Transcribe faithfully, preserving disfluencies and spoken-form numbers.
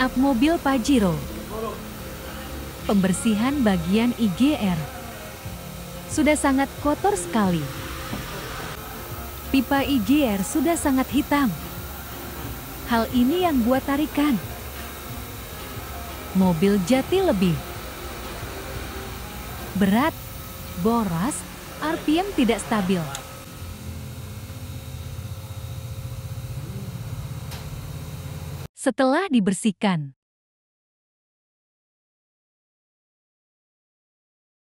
up mobil Pajero. Pembersihan bagian I G R sudah sangat kotor sekali. Pipa I G R sudah sangat hitam. Hal ini yang buat tarikan mobil jati lebih berat, boros, R P M tidak stabil. Setelah dibersihkan,